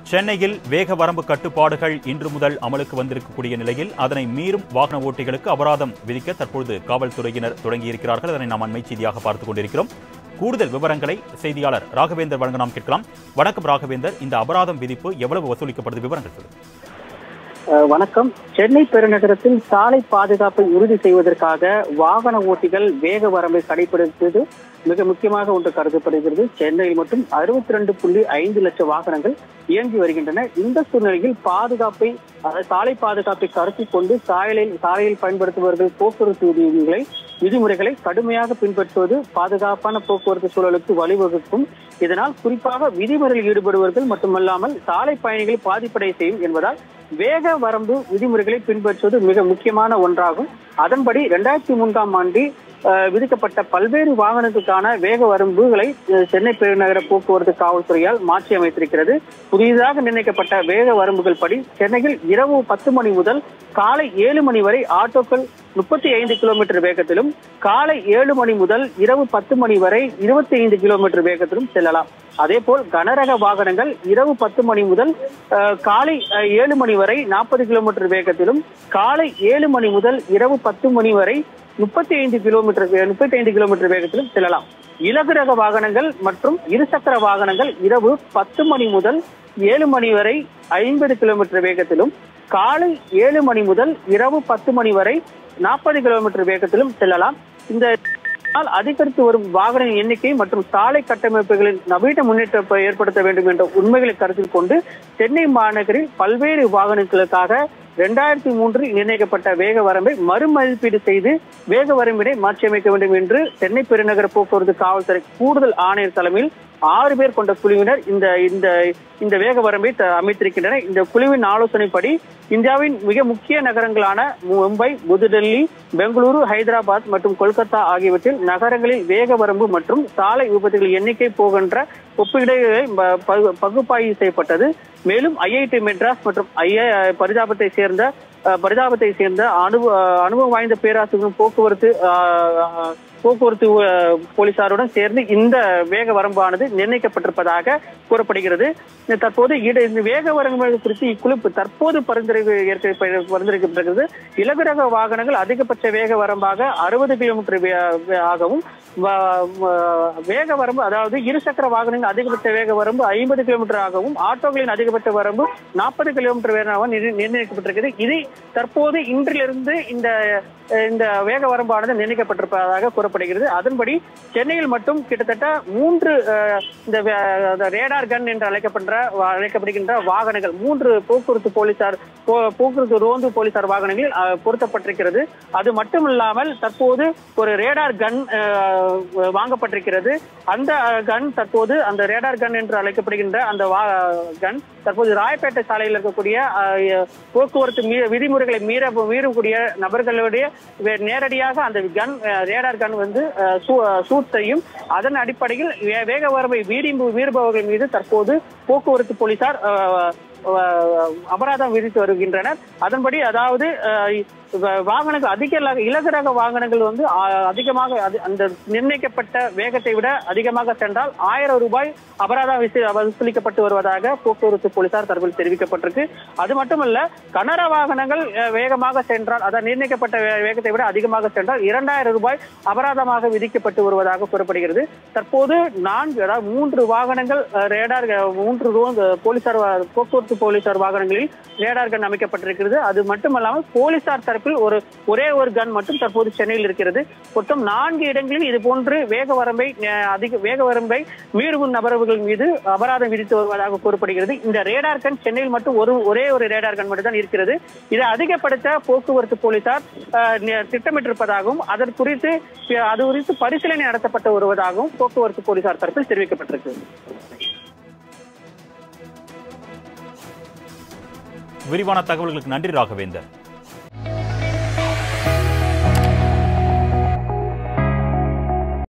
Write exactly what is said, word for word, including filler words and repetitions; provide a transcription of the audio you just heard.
சென்னையில் வேக வரம்பு கட்டுப்பாடுகள் இன்று முதல் அமலுக்கு வந்திருக்கக்கூடிய நிலையில் அதனை மீறும் வாகன ஓட்டிகளுக்கு அபராதம் விதிக்க தற்பொழுது காவல்துறையினர் தொடங்கியிருக்கிறார்கள். அதனை நாம் அண்மை செய்தியாக பார்த்துக் கொண்டிருக்கிறோம். கூடுதல் விவரங்களை செய்தியாளர் ராகவேந்தர் வழங்க நாம் கேட்கலாம். வணக்கம் ராகவேந்தர், இந்த அபராதம் விதிப்பு எவ்வளவு வசூலிக்கப்படுது, விவரங்கள் சொல்லுங்கள். வணக்கம். சென்னை பெருநகரத்தில் சாலை பாதுகாப்பை உறுதி செய்வதற்காக வாகன ஓட்டிகள் வேக வரம்பை கடைபிடிப்பது மிக முக்கியமாக ஒன்று கருதப்படுகிறது. சென்னையில் மட்டும் அறுபத்தி ரெண்டு புள்ளி ஐந்து லட்சம் வாகனங்கள் இயங்கி வருகின்றன. இந்த சூழ்நிலையில் பாதுகாப்பை சாலை பாதுகாப்பை கருத்தில் கொண்டு சாலையில் சாலையில் பயன்படுத்துபவர்கள் போக்குவரத்து விதிகளை விதிமுறைகளை கடுமையாக பின்பற்றுவது பாதுகாப்பான போக்குவரத்து சூழலுக்கு வழிவகுக்கும். இதனால் குறிப்பாக விதிமுறையில் ஈடுபடுவர்கள் மட்டுமல்லாமல் சாலை பயணிகள் பாதிப்படைய செய்யும் என்பதால் வேக வரம்பு விதிமுறைகளை பின்பற்றுவது மிக முக்கியமான ஒன்றாகும். அதன்படி இரண்டாயிரத்தி மூன்றாம் ஆண்டு விதிக்கப்பட்ட பல்வேறு வாகனங்களுக்கான வேக வரம்புகளை சென்னை பெருநகர போக்குவரத்து காவல்துறையால் மாற்றி அமைத்திருக்கிறது. புதிதாக நிர்ணயிக்கப்பட்ட வேக வரம்புகள் படி சென்னையில் இரவு பத்து மணி முதல் காலை ஏழு மணி வரை ஆட்டோக்கள் முப்பத்தி ஐந்து கிலோமீட்டர் வேகத்திலும், காலை ஏழு மணி முதல் இரவு பத்து மணி வரை இருபத்தி ஐந்து கிலோமீட்டர் வேகத்திலும் செல்லலாம். அதே போல் கனரக வாகனங்கள் இரவு பத்து மணி முதல் காலை ஏழு மணி வரை நாற்பது கிலோமீட்டர் வேகத்திலும், காலை ஏழு மணி முதல் இரவு பத்து மணி வரை முப்பத்தி ஐந்து கிலோமீட்டர் முப்பத்தி ஐந்து கிலோமீட்டர் வேகத்திலும் செல்லலாம். இலகு ரக வாகனங்கள் மற்றும் இருசக்கர வாகனங்கள் இரவு பத்து மணி முதல் ஏழு மணி வரை ஐம்பது கிலோமீட்டர் வேகத்திலும், காலை ஏழு மணி முதல் இரவு பத்து மணி வரை நாற்பது கிலோமீட்டர் வேகத்திலும் செல்லலாம். இந்த அதிகரித்து வரும் வாகன எண்ணிக்கை மற்றும் சாலை கட்டமைப்புகளின் நவீன முன்னேற்றத்தை ஏற்படுத்த வேண்டும் என்ற உண்மைகளை கருத்தில் கொண்டு சென்னை மாநகரில் பல்வேறு வாகனங்களுக்காக இரண்டாயிரத்தி மூன்றில் நிர்ணயிக்கப்பட்ட வேக வரம்பை மறுமதிப்பீடு செய்து வேக வரம்பினை மாற்றியமைக்க வேண்டும் என்று சென்னை பெருநகர போக்குவரத்து காவல்துறை கூடுதல் ஆணையர் தலைமையில் ஆறு பேர் கொண்ட குழுவினர் இந்த இந்த இந்த வேக வரம்பை அமைத்திருக்கின்றனர். இந்த குழுவின் ஆலோசனைப்படி இந்தியாவின் மிக முக்கிய நகரங்களான மும்பை, புதுடெல்லி, பெங்களூரு, ஹைதராபாத் மற்றும் கொல்கத்தா ஆகியவற்றில் நகரங்களில் வேக வரம்பு மற்றும் சாலை விபத்துகள் எண்ணிக்கை போகின்ற ஒப்பீடுகளை பகுப்பாய்வு செய்யப்பட்டது. மேலும் ஐஐடி மெட்ராஸ் மற்றும் ஐஐ பரிதாபத்தை சேர்ந்த பரிதாபத்தை சேர்ந்த அனுபவ அனுபவம் வாய்ந்த பேராசிரியரும் போக்குவரத்து போக்குவரத்து போலீசாருடன் சேர்ந்து இந்த வேக வரம்பானது நிர்ணயிக்கப்பட்டிருப்பதாக கூறப்படுகிறது. தற்போது இந்த வேக வரம்பு குறித்து இக்குழு தற்போது பரிந்துரை பரிந்துரைக்கப்படுகிறது. இலகு ரக வாகனங்கள் அதிகபட்ச வேக வரம்பாக அறுபது கிலோமீட்டர் ஆகவும், வேக வரம்பு அதாவது இருசக்கர வாகனங்கள் அதிகபட்ச வேக வரம்பு ஐம்பது கிலோமீட்டர் ஆகவும், ஆட்டோக்களின் அதிகபட்ச வரம்பு நாற்பது கிலோமீட்டர் வேகமாக நிர்ணயிக்கப்பட்டிருக்கிறது. இது தற்போது இன்றிலிருந்து இந்த இந்த வேக வரம்பானது நிர்ணயிக்கப்பட்டிருப்பதாக கூறப்படுகிறது. அதன்படி சென்னையில் மட்டும் கிட்டத்தட்ட மூன்று இந்த ரேடார் கன் என்று அழைக்கப்படுற அழைக்கப்படுகின்ற வாகனங்கள் மூன்று போக்குவரத்து போலீசார் போக்குவரத்து ரோந்து போலீசார் வாகனங்களில் பொருத்தப்பட்டிருக்கிறது. அது மட்டுமில்லாமல் தற்போது ஒரு ரேடார் கன் வாங்கப்பட்டிருக்கிறது. அந்த கன் தற்போது அந்த ரேடார் கன் என்று அழைக்கப்படுகின்ற அந்த கன் தற்போது ராயப்பேட்டை சாலையில் இருக்கக்கூடிய போக்குவரத்து விதிமுறைகளை மீற மீறக்கூடிய நபர்களுடைய நேரடியாக அந்த கன் ரேடார் கன் வந்து ஷூட் செய்யும். அதன் அடிப்படையில் வேக வரம்பை மீறுபவர்கள் மீது தற்போது போக்குவரத்து போலீசார் அபராதம் விதித்து வருகின்றனர். அதன்படி அதாவது வாகனங்கள் அதிக இலகு ரக வாகனங்கள் வந்து அதிகமாக அந்த நிர்ணயிக்கப்பட்ட வேகத்தை விட அதிகமாக சென்றால் ஆயிரம் ரூபாய் அபராதம் வசூலிக்கப்பட்டு வருவதாக போக்குவரத்து போலீசார் தரப்பில் தெரிவிக்கப்பட்டிருக்கு. அது மட்டுமல்ல, கனர வாகனங்கள் வேகமாக சென்றால் அதாவது நிர்ணயிக்கப்பட்ட வேகத்தை விட அதிகமாக சென்றால் இரண்டாயிரம் ரூபாய் அபராதமாக விதிக்கப்பட்டு வருவதாக கூறப்படுகிறது. தற்போது நான்கு அதாவது மூன்று வாகனங்கள் ரேடார் மூன்று போலீசார் போக்குவரத்து போலீசார் வாகனங்களில் ரேடார் கன் அமைக்கப்பட்டிருக்கிறது. அது மட்டுமல்லாமல் போலீசார் தரப்பில் ஒரு ஒரே ஒரு கன் மட்டும் தற்போது சென்னையில் இருக்கிறது. மொத்தம் நான்கு இடங்களில் இது போன்று வேக வரம்பை அதிக வேக வரம்பை மீறும் நபர்கள் மீது அபராதம் விதித்து வருவதாக கூறப்படுகிறது. இந்த ரேடார் கன் சென்னையில் மட்டும் ஒரு ஒரே ஒரு ரேடார் கன் மட்டும் தான் இருக்கிறது. இதை அதிகப்படுத்த போக்குவரத்து போலீசார் திட்டமிட்டிருப்பதாகவும் அதன் குறித்து அது குறித்து பரிசீலனை நடத்தப்பட்டு வருவதாகவும் போக்குவரத்து போலீசார் தரப்பில் தெரிவிக்கப்பட்டிருக்கு. விரிவான தகவல்களுக்கு நன்றி ராகவேந்தர்.